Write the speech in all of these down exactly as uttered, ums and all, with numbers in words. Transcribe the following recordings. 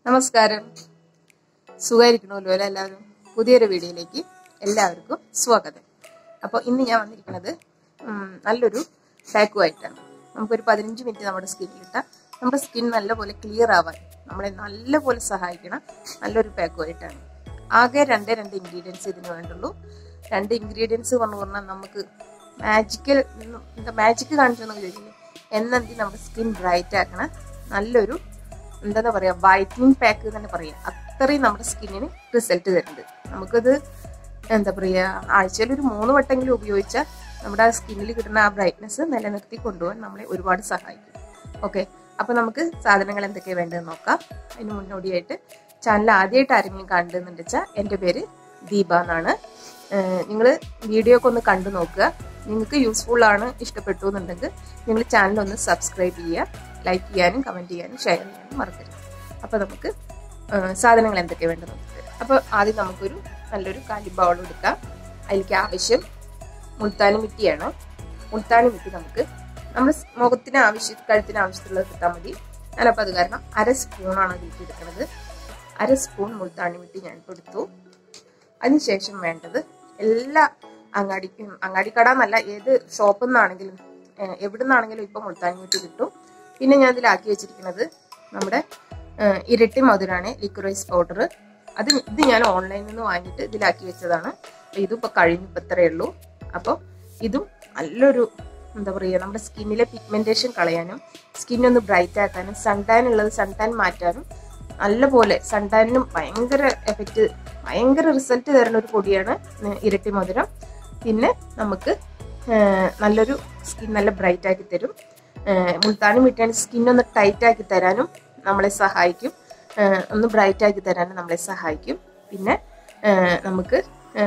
നമസ്കാരം. സുഖമായിരിക്കണമല്ലോ എല്ലാവരും. പുതിയൊരു വീഡിയോയിലേക്ക് എല്ലാവർക്കും സ്വാഗതം. അപ്പോൾ ഇന്ന് ഞാൻ വന്നിരിക്കുന്നത് നല്ലൊരു പാക്കുമായിട്ടാണ്. നമുക്കൊരു പതിനഞ്ച് മിനിറ്റ് നമ്മുടെ സ്കിന്നിലിട്ടാൽ നമ്മുടെ സ്കിൻ നല്ലപോലെ ക്ലിയർ ആവാൻ നമ്മളെ നല്ലപോലെ സഹായിക്കണം നല്ലൊരു പാക്കുമായിട്ടാണ്. ആകെ രണ്ടേ രണ്ട് ഇൻഗ്രീഡിയൻസ് ഇതിന് വേണ്ടുള്ളൂ. രണ്ട് ഇൻഗ്രീഡിയൻസ് പറഞ്ഞു പറഞ്ഞാൽ നമുക്ക് മാജിക്കൽ എന്താ മാജിക്ക് കാണിച്ചെന്നൊക്കെ ചോദിക്കില്ലേ, എന്നെന്തി നമ്മുടെ സ്കിൻ ബ്രൈറ്റ് ആക്കണ നല്ലൊരു എന്താ പറയാ വൈറ്റനിങ് പാക്ക് തന്നെ പറയാം. അത്രയും നമ്മുടെ സ്കിന്നിന് റിസൾട്ട് തരുന്നുണ്ട്. നമുക്കത് എന്താ പറയാ ആഴ്ചയിൽ ഒരു മൂന്ന് വട്ടെങ്കിലും ഉപയോഗിച്ചാൽ നമ്മുടെ ആ സ്കിന്നിൽ കിട്ടുന്ന ആ ബ്രൈറ്റ്നെസ് നിലനിർത്തി കൊണ്ടുപോകാൻ നമ്മളെ ഒരുപാട് സഹായിക്കും. ഓക്കെ, അപ്പൊ നമുക്ക് സാധനങ്ങൾ എന്തൊക്കെയാണ് വേണ്ടതെന്ന് നോക്കാം. അതിന് മുന്നോടിയായിട്ട് ചാനൽ ആദ്യമായിട്ട് ആരെങ്കിലും കണ്ടെന്ന് വെച്ചാൽ എൻ്റെ പേര് ദീപ എന്നാണ്. നിങ്ങൾ വീഡിയോ ഒക്കെ ഒന്ന് കണ്ടു നോക്കുക. നിങ്ങൾക്ക് യൂസ്ഫുൾ ആണ്, ഇഷ്ടപ്പെട്ടു എന്നുണ്ടെങ്കിൽ നിങ്ങൾ ചാനൽ ഒന്ന് സബ്സ്ക്രൈബ് ചെയ്യുക, ലൈക്ക് ചെയ്യാനും കമൻറ്റ് ചെയ്യാനും ഷെയർ ചെയ്യാനും മറക്കരുത്. അപ്പോൾ നമുക്ക് സാധനങ്ങൾ എന്തൊക്കെയാണ് വേണ്ടത് നോക്കുക. അപ്പോൾ ആദ്യം നമുക്കൊരു നല്ലൊരു കാലി ബൗൾ എടുക്കാം. അതിലേക്ക് ആവശ്യം മുൾത്താനി മിട്ടിയാണ്. മുൾത്താനി മിട്ടി നമുക്ക് നമ്മൾ മുഖത്തിന് ആവശ്യം കഴുത്തിന് ആവശ്യത്തിലുള്ളത് കിട്ടാൻ മതി. ഞാനപ്പോൾ അത് കാരണം അര സ്പൂണാണ് അതിലേക്ക് എടുക്കുന്നത്. അര സ്പൂൺ മുൾത്താനി മിട്ടി ഞാനിപ്പോൾ എടുത്തു. അതിനുശേഷം വേണ്ടത് എല്ലാ അങ്ങാടിക്കും അങ്ങാടിക്കട എന്നല്ല, ഏത് ഷോപ്പിൽ നിന്നാണെങ്കിലും എവിടെ നിന്നാണെങ്കിലും ഇപ്പം മുൾത്താനി മിട്ടി കിട്ടും. പിന്നെ ഞാൻ ഇതിലാക്കി വെച്ചിരിക്കുന്നത് നമ്മുടെ ഇരട്ടി മധുരമാണ്, ലിക്വറൈസ് പൗഡർ. അത് ഇത് ഞാൻ ഓൺലൈനിൽ നിന്ന് വാങ്ങിയിട്ട് ഇതിലാക്കി വെച്ചതാണ്. ഇതിപ്പോൾ കഴിഞ്ഞു, ഇപ്പം ഇത്രയേ ഉള്ളൂ. അപ്പോൾ ഇതും നല്ലൊരു എന്താ പറയുക നമ്മുടെ സ്കിന്നിലെ പിഗ്മെന്റേഷൻ കളയാനും സ്കിന്നൊന്ന് ബ്രൈറ്റ് ആക്കാനും സൺ ടാൻ ഉള്ളത് സൺ ടാൻ മാറ്റാനും നല്ലപോലെ സൺ ടാനിനും ഭയങ്കര എഫക്റ്റ് ഭയങ്കര റിസൾട്ട് തരുന്ന ഒരു പൊടിയാണ് ഇരട്ടി മധുരം. പിന്നെ നമുക്ക് നല്ലൊരു സ്കിൻ നല്ല ബ്രൈറ്റ് ആക്കി തരും. മുൾത്താനി മിട്ടിയാണ് സ്കിന്നൊന്ന് ടൈറ്റ് ആക്കി തരാനും നമ്മളെ സഹായിക്കും, ഒന്ന് ബ്രൈറ്റ് ആക്കി തരാനും നമ്മളെ സഹായിക്കും. പിന്നെ നമുക്ക്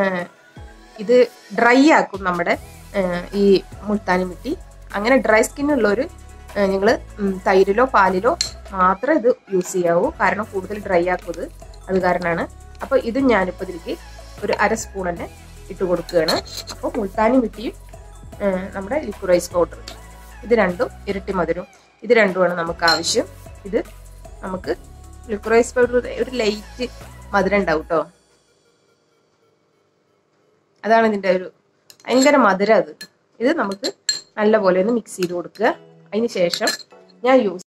ഇത് ഡ്രൈ ആക്കും നമ്മുടെ ഈ മുൾത്താനി മിട്ടി. അങ്ങനെ ഡ്രൈ സ്കിന്നുള്ളവർ നിങ്ങൾ തൈരിലോ പാലിലോ മാത്രമേ ഇത് യൂസ് ചെയ്യാവൂ, കാരണം കൂടുതൽ ഡ്രൈ ആക്കുന്നത് അത് കാരണമാണ്. അപ്പോൾ ഇത് ഞാനിപ്പോൾ ഇതിലേക്ക് ഒരു അര സ്പൂൺ തന്നെ ഇട്ട് കൊടുക്കുകയാണ്. അപ്പോൾ മുൾത്താനി മിട്ടിയും നമ്മുടെ ലിക്വറൈസ് പൗഡർ ഇത് രണ്ടും ഇരട്ടി മധുരവും ഇത് രണ്ടുമാണ് നമുക്ക് ആവശ്യം. ഇത് നമുക്ക് ലിക്വറൈസ് പൗഡർ ഒരു ലൈറ്റ് മധുരം ഉണ്ടാവും കേട്ടോ. അതാണ് ഇതിൻ്റെ ഒരു ഭയങ്കര മധുരം അത്. ഇത് നമുക്ക് നല്ലപോലെ ഒന്ന് മിക്സ് ചെയ്ത് കൊടുക്കുക. അതിന് ശേഷം ഞാൻ യൂസ്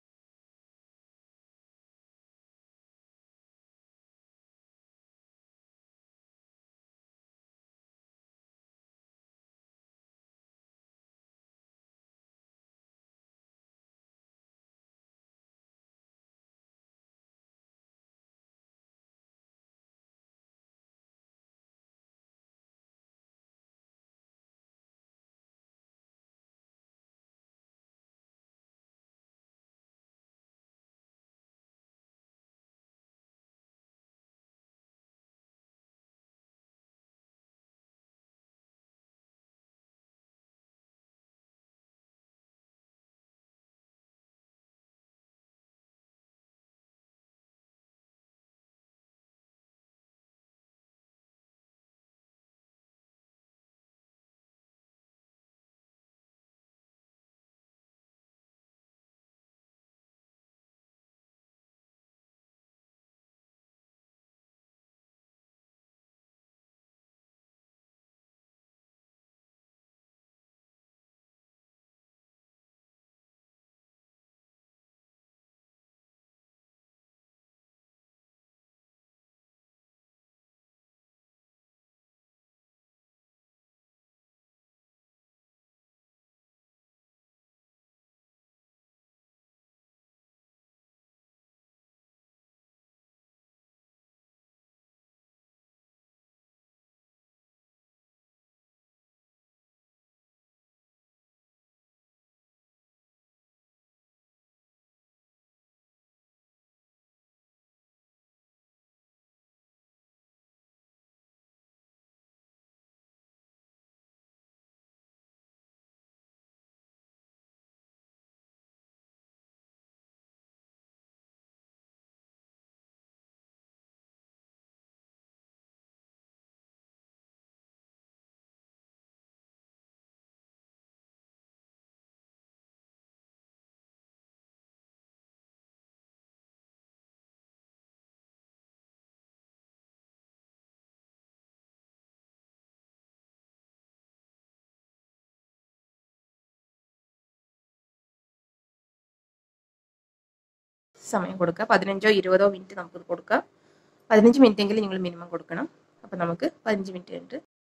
സമയം കൊടുക്കുക. പതിനഞ്ചോ ഇരുപതോ മിനിറ്റ് നമുക്ക് കൊടുക്കാം. പതിനഞ്ച് മിനിറ്റ് എങ്കിലും നിങ്ങൾ മിനിമം കൊടുക്കണം. അപ്പം നമുക്ക് പതിനഞ്ച് മിനിറ്റ് കഴിഞ്ഞിട്ട്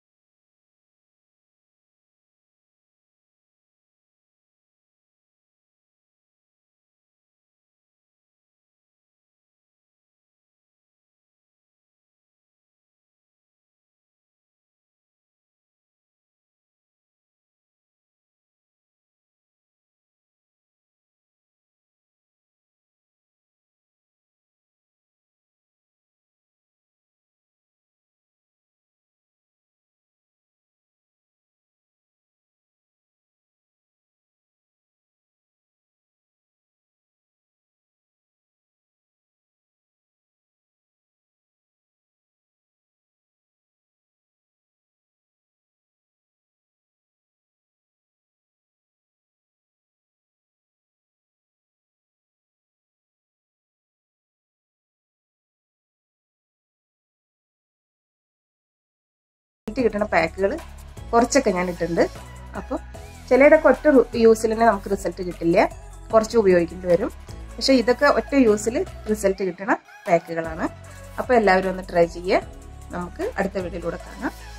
കിട്ടുന്ന പാക്കുകൾ കുറച്ചൊക്കെ ഞാൻ ഇട്ടിട്ടുണ്ട്. അപ്പോൾ ചിലയിടൊക്കെ ഒറ്റ യൂസിൽ തന്നെ നമുക്ക് റിസൾട്ട് കിട്ടില്ല, കുറച്ച് ഉപയോഗിക്കേണ്ടി വരും. പക്ഷെ ഇതൊക്കെ ഒറ്റ യൂസിൽ റിസൾട്ട് കിട്ടുന്ന പാക്കുകളാണ്. അപ്പോൾ എല്ലാവരും ഒന്ന് ട്രൈ ചെയ്യുക. നമുക്ക് അടുത്ത വീഡിയോയിലൂടെ കാണാം.